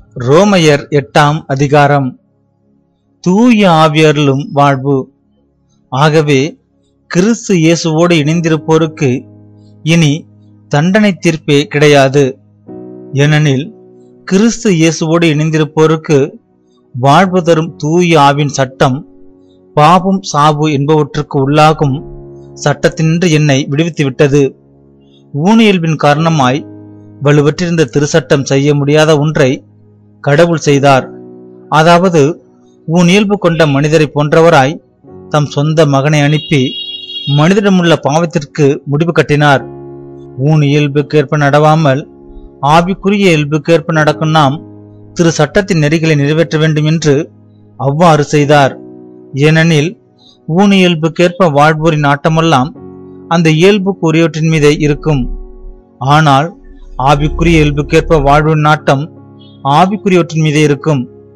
ரோமையர் 8ஆம் அதிகாரம். தூய ஆவியருளும் வாழ்வு. ஆகவே கிறிஸ்து இயேசுவோடு இணைந்திருப்போருக்கு இனி தண்டனை தீர்ப்பே கிடையாது. ஏனெனில் கிறிஸ்து இயேசுவோடு இணைந்திருப்போருக்கு வாழ்வு தரும் தூய ஆவின் சட்டம் பாவம் சாவு என்பவற்றுக்கு உள்ளாகும் சட்டத்தினின்று என்னை விடுவித்துவிட்டது. ஊனியல்பின் காரணமாய் வலுவற்றிருந்த திருச்சட்டம் செய்ய முடியாத ஒன்றை கடவுள் செய்தார். அதாவது ஊனியல்பு கொண்ட மனிதரை போன்றவராய் தம் சொந்த மகனை அனுப்பி மனிதனிடமுள்ள பாவத்திற்கு முடிவு கட்டினார். ஊன் இயல்புக்கு ஏற்ப நடவாமல் ஆவிக்குரிய இயல்புக்கு ஏற்ப நடக்கும் நாம் திரு சட்டத்தின் நெறிகளை நிறைவேற்ற வேண்டும் என்று அவ்வாறு செய்தார். ஏனெனில் ஊன் இயல்புக்கேற்ப வாழ்வோரின் நாட்டமெல்லாம் அந்த இயல்புக்கு உரியவற்றின் மீதே இருக்கும். ஆனால் ஆவிக்குரிய இயல்புக்கேற்ப வாழ்வின் நாட்டம் ஆவிக்குரியவற்றின் மீதே இருக்கும்.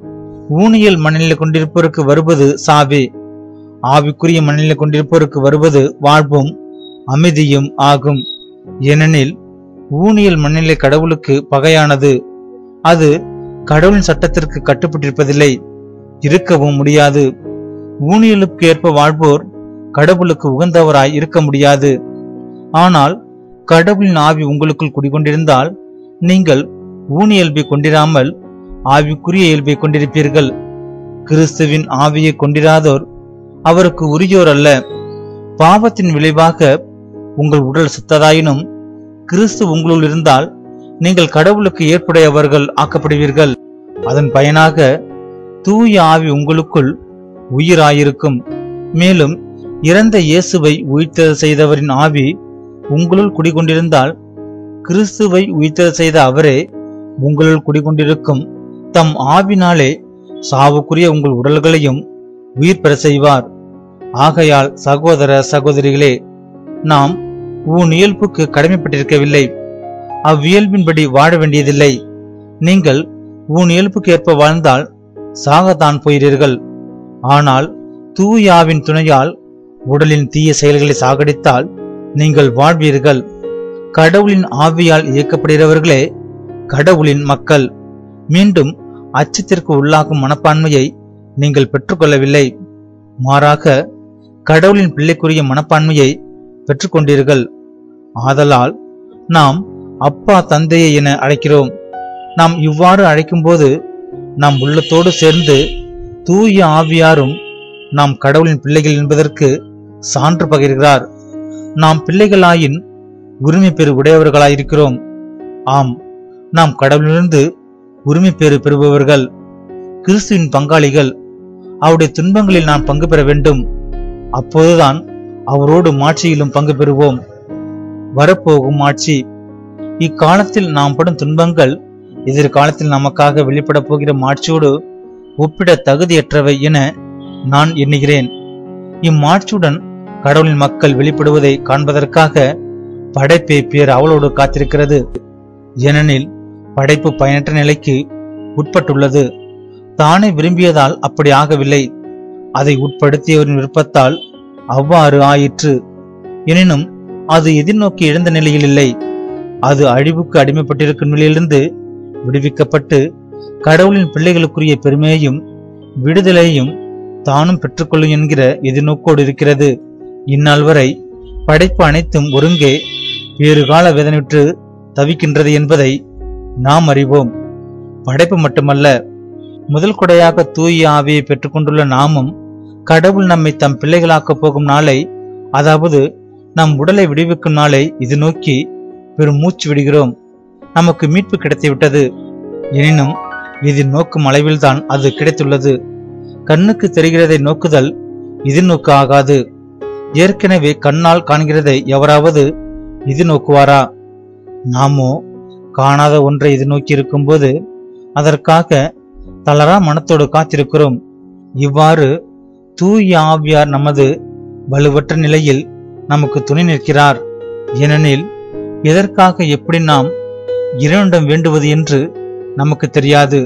ஊனியல் மனநிலை கொண்டிருப்போருக்கு வருவது சாவே, ஆவிக்குரிய மனநிலை கொண்டிருப்போருக்கு வருவது வாழ்வும் அமைதியும் ஆகும். ஏனெனில் ஊனியல் மனநிலை கடவுளுக்கு பகையானது. அது கடவுளின் சட்டத்திற்கு கட்டுப்பட்டிருப்பதில்லை, இருக்கவும் முடியாது. ஊனியலுக்கு ஏற்ப வாழ்வோர் கடவுளுக்கு உகந்தவராய் இருக்க முடியாது. ஆனால் கடவுளின் ஆவி உங்களுக்குள் குடிகொண்டிருந்தால் நீங்கள் ஊனியல்பை கொண்டிராமல் ஆவிக்குரிய இயல்பை கொண்டிருப்பீர்கள். கிறிஸ்துவின் ஆவியை கொண்டிராதோர் அவருக்கு உரியோர் அல்ல. பாவத்தின் விளைவாக உங்கள் உடல் செத்ததாயினும் கிறிஸ்து உங்களுள் இருந்தால் நீங்கள் கடவுளுக்கு ஏற்புடையவர்கள் ஆக்கப்படுவீர்கள். அதன் பயனாக தூய ஆவி உங்களுக்குள் உயிராயிருக்கும். மேலும் இறந்த இயேசுவை உயிர்த்தெழ செய்தவரின் ஆவி உங்களுள் குடிகொண்டிருந்தால் கிறிஸ்துவை உயிர்த்தெழ செய்த அவரே உங்களுள் குடிகொண்டிருக்கும் தம் ஆவினாலே சாவுக்குரிய உங்கள் உடல்களையும் உயிர் பெற செய்வார். ஆகையால் சகோதர சகோதரிகளே, நாம் உன் இயல்புக்கு கடமைப்பட்டிருக்கவில்லை, அவ்வியல்பின்படி வாழ வேண்டியதில்லை. நீங்கள் உன் இயல்புக்கு ஏற்ப வாழ்ந்தால் சாகத்தான் போகிறீர்கள். ஆனால் தூயாவின் துணையால் உடலின் தீய செயல்களை சாகடித்தால் நீங்கள் வாழ்வீர்கள். கடவுளின் ஆவியால் இயக்கப்படுகிறவர்களே கடவுளின் மக்கள். மீண்டும் அச்சத்திற்கு உள்ளாகும் மனப்பான்மையை நீங்கள் பெற்றுக்கொள்ளவில்லை, மாறாக கடவுளின் பிள்ளைக்குரிய மனப்பான்மையை பெற்றுக்கொண்டீர்கள். ஆதலால் நாம் அப்பா தந்தையை என அழைக்கிறோம். நாம் இவ்வாறு அழைக்கும்போது நாம் உள்ளத்தோடு சேர்ந்து தூய ஆவியாரும் நாம் கடவுளின் பிள்ளைகள் என்பதற்கு சான்று பகிர்கிறார். நாம் பிள்ளைகளாயின் உரிமை பெறு உடையவர்களாயிருக்கிறோம். ஆம், நாம் கடவுளிலிருந்து உரிமை பெறு பெறுபவர்கள், கிறிஸ்துவின் பங்காளிகள். அவருடைய துன்பங்களில் நாம் பங்கு பெற வேண்டும். அப்போதுதான் அவரோடு மாட்சியிலும் பங்கு பெறுவோம். வரப்போகும் மாட்சி. இக்காலத்தில் நாம் படும் துன்பங்கள் எதிர்காலத்தில் நமக்காக வெளிப்பட போகிற மாட்சியோடு ஒப்பிட தகுதியற்றவை என நான் எண்ணுகிறேன். இம்மாட்சியுடன் கடவுளின் மக்கள் வெளிப்படுவதை காண்பதற்காக படைப்பை பேர் அவளோடு காத்திருக்கிறது. ஏனெனில் படைப்பு பயனற்ற நிலைக்கு உட்பட்டுள்ளது. தானே விரும்பியதால் அப்படி ஆகவில்லை, அதை உட்படுத்தியவரின் விருப்பத்தால் அவ்வாறு ஆயிற்று. எனினும் அது எதிர்நோக்கி எழுந்த நிலையில் இல்லை. அது அழிவுக்கு அடிமைப்பட்டிருக்கும் நிலையிலிருந்து விடுவிக்கப்பட்டு கடவுளின் பிள்ளைகளுக்குரிய பெருமையையும் விடுதலையையும் தானும் பெற்றுக்கொள்ளும் என்கிற எதிர்நோக்கோடு இருக்கிறது. இந்நாள் வரை படைப்பு அனைத்தும் ஒருங்கே வேறு கால வேதனையுற்று தவிக்கின்றது என்பதை நாம் அறிவோம். படைப்பு மட்டுமல்ல, முதல் கொடையாக தூய ஆவியை பெற்றுக்கொண்டுள்ள நாமும் கடவுள் நம்மை தம் பிள்ளைகளாக்கப் போகும் நாளை, அதாவது நம் உடலை விடுவிக்கும் நாளை இது நோக்கி பெரும் மூச்சு விடுகிறோம். நமக்கு மீட்பு கிடைத்துவிட்டது. எனினும் இதில் நோக்கும் அளவில்தான் அது கிடைத்துள்ளது. கண்ணுக்கு தெரிகிறதை நோக்குதல் இது நோக்கு ஆகாது. ஏற்கனவே கண்ணால் காண்கிறதை எவராவது இது நோக்குவாரா? நாமோ காணாத ஒன்றை இது நோக்கி இருக்கும் போது அதற்காக தளரா மனத்தோடு காத்திருக்கிறோம். இவ்வாறு தூய ஆவியார் நமது வலுவற்ற நிலையில் நமக்கு துணை நிற்கிறார். ஏனெனில் எதற்காக எப்படி நாம் இறைவனிடம் வேண்டுவது என்று நமக்கு தெரியாது.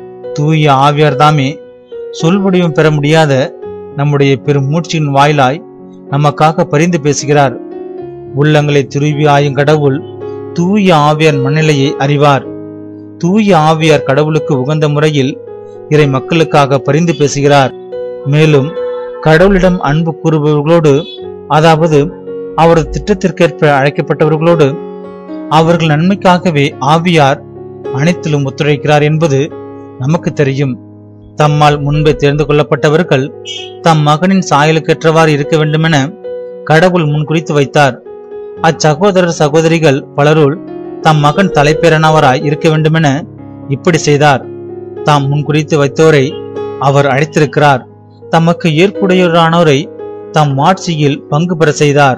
தூய ஆவியார் தாமே சொல் வடிவம் பெற முடியாத நம்முடைய பெரும் மூச்சின் வாயிலாய் நமக்காக பரிந்து பேசுகிறார். உள்ளங்களை துருவி ஆயும் கடவுள் தூய ஆவியார் மனநிலையை அறிவார். தூய ஆவியார் கடவுளுக்கு உகந்த முறையில் இறை மக்களுக்காக பரிந்து பேசுகிறார். மேலும் கடவுளிடம் அன்பு கூறுபவர்களோடு, அதாவது அவரது திட்டத்திற்கேற்ப அழைக்கப்பட்டவர்களோடு அவர்கள் நன்மைக்காகவே ஆவியார் அனைத்திலும் ஒத்துழைக்கிறார் என்பது நமக்கு தெரியும். தம்மால் முன்பே தேர்ந்து கொள்ளப்பட்டவர்கள் தம் மகனின் சாயலுக்கேற்றவாறு இருக்க வேண்டுமென கடவுள் முன்குறித்து வைத்தார். அச்சகோதரர் சகோதரிகள் பலருள் தம் மகன் தலைப்பேரனவராய் இருக்க வேண்டுமென இப்படி செய்தார். தாம் முன்குறித்து வைத்தோரை அவர் அழைத்திருக்கிறார். தமக்கு ஏற்புடையோரானோரை தம் ஆட்சியில் பங்கு பெற செய்தார்.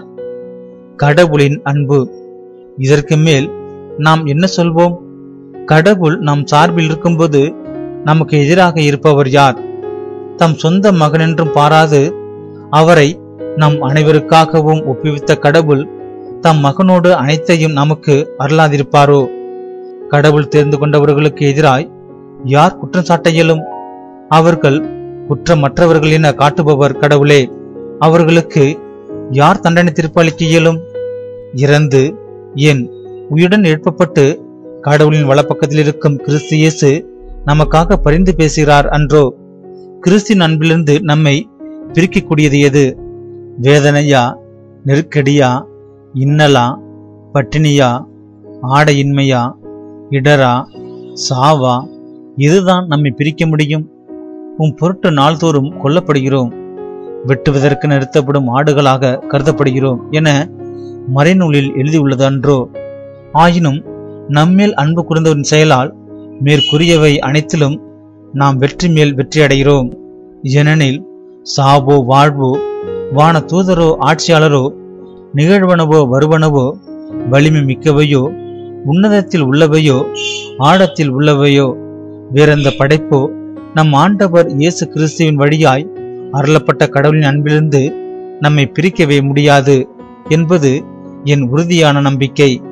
கடவுளின் அன்பு. இதற்கு மேல் நாம் என்ன சொல்வோம்? கடவுள் நம் சார்பில் இருக்கும்போது நமக்கு எதிராக இருப்பவர் யார்? தம் சொந்த மகனென்றும் பாராது அவரை நம் அனைவருக்காகவும் ஒப்புவித்த கடவுள் தம் மகனோடு அனைத்தையும் நமக்கு அருளாதிருப்பாரோ? கடவுள் தேர்ந்து கொண்டவர்களுக்கு எதிராய் யார் குற்றம் சாட்ட இயலும்? அவர்கள் குற்றமற்றவர்கள் என காட்டுபவர் கடவுளே. அவர்களுக்கு யார் தண்டனை தீர்ப்பளிக்க இயலும்? இறந்து ஏன் உயிருடன் எழுப்பப்பட்டு கடவுளின் வலப்பக்கத்தில் இருக்கும் கிறிஸ்து இயேசு நமக்காக பரிந்து பேசுகிறார் அன்றோ? கிறிஸ்தின் அன்பிலிருந்து நம்மை பிரிக்கக்கூடியது எது? வேதனையா, நெருக்கடியா, இன்னலா, பட்டினியா, ஆடையின்மையா, இடரா, சாவா? இதுதான் நம்மை பிரிக்க முடியும். உன் பொருட்டு நாள்தோறும் கொல்லப்படுகிறோம், வெட்டுவதற்கு நிறுத்தப்படும் ஆடுகளாக கருதப்படுகிறோம் என மறைநூலில் எழுதியுள்ளது அன்றோ? ஆயினும் நம்மேல் அன்பு கூர்ந்தவரின் செயலால் மேற்கூறியவை அனைத்திலும் நாம் வெற்றி மேல் வெற்றி அடைகிறோம். ஏனெனில் சாவோ வாழ்வோ, வான தூதரோ ஆட்சியாளரோ, நிகழ்வனவோ வருவனவோ, வலிமை மிக்கவையோ, உன்னதத்தில் உள்ளவையோ, ஆழத்தில் உள்ளவையோ, வேறெந்த படைப்போ நம் ஆண்டவர் இயேசு கிறிஸ்துவின் வழியாய் அருளப்பட்ட கடவுளின் அன்பிலிருந்து நம்மை பிரிக்கவே முடியாது என்பது என் உறுதியான நம்பிக்கை.